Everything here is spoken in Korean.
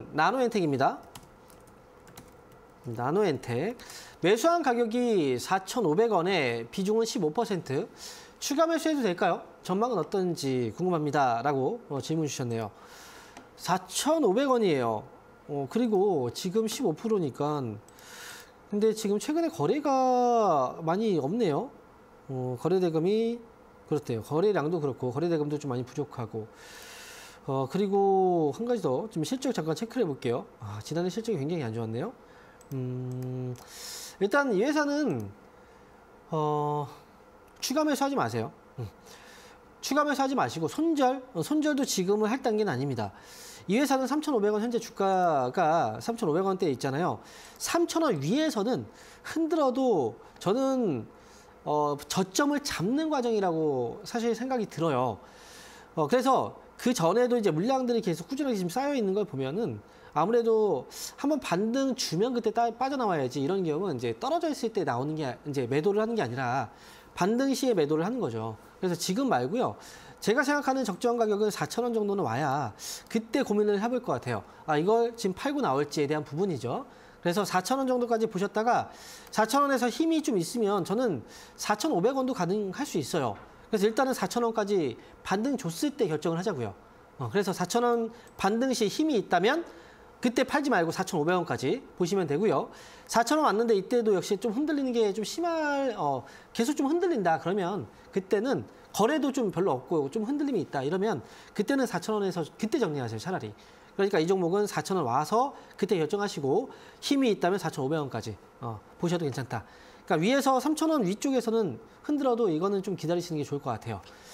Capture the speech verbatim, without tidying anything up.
나노엔텍입니다. 나노엔텍. 매수한 가격이 사천오백 원에 비중은 십오 퍼센트. 추가 매수해도 될까요? 전망은 어떤지 궁금합니다. 라고 어, 질문 주셨네요. 사천오백 원이에요. 어, 그리고 지금 십오 퍼센트니까. 근데 지금 최근에 거래가 많이 없네요. 어, 거래대금이 그렇대요. 거래량도 그렇고 거래대금도 좀 많이 부족하고. 어, 그리고 한 가지 더 좀 실적 잠깐 체크를 해볼게요. 아, 지난해 실적이 굉장히 안 좋았네요. 음, 일단 이 회사는 어, 추가 매수하지 마세요. 음. 추가 매수하지 마시고 손절, 어, 손절도 지금은 할 단계는 아닙니다. 이 회사는 삼천오백 원 현재 주가가 삼천오백 원대에 있잖아요. 삼천 원 위에서는 흔들어도 저는 어, 저점을 잡는 과정이라고 사실 생각이 들어요. 어, 그래서 그 전에도 이제 물량들이 계속 꾸준하게 지금 쌓여 있는 걸 보면은 아무래도 한번 반등 주면 그때 따, 빠져나와야지. 이런 경우는 이제 떨어져 있을 때 나오는 게 이제 매도를 하는 게 아니라 반등 시에 매도를 하는 거죠. 그래서 지금 말고요. 제가 생각하는 적정 가격은 사천 원 정도는 와야 그때 고민을 해볼 것 같아요. 아, 이걸 지금 팔고 나올지에 대한 부분이죠. 그래서 사천 원 정도까지 보셨다가 사천 원에서 힘이 좀 있으면 저는 사천오백 원도 가능할 수 있어요. 그래서 일단은 사천 원까지 반등 줬을 때 결정을 하자고요. 어, 그래서 사천 원 반등 시 힘이 있다면 그때 팔지 말고 사천오백 원까지 보시면 되고요. 사천 원 왔는데 이때도 역시 좀 흔들리는 게 좀 심할, 어, 계속 좀 흔들린다. 그러면 그때는 거래도 좀 별로 없고 좀 흔들림이 있다. 이러면 그때는 사천 원에서 그때 정리하세요. 차라리. 그러니까 이 종목은 사천 원 와서 그때 결정하시고 힘이 있다면 사천오백 원까지 어, 보셔도 괜찮다. 그러니까 위에서 삼천 원 위쪽에서는 흔들어도 이거는 좀 기다리시는 게 좋을 것 같아요.